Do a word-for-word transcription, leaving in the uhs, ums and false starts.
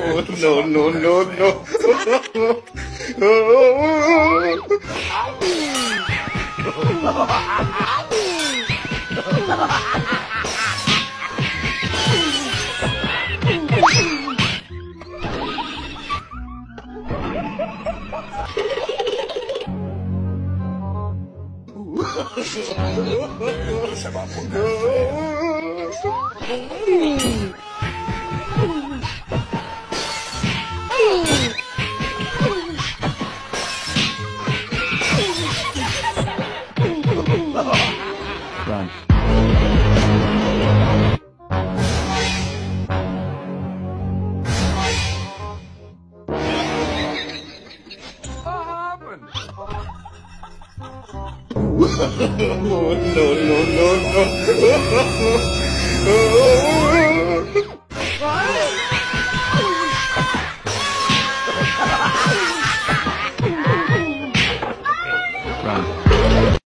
no, no, no, Se va a poner feo. Run. no, no, no, no. Run.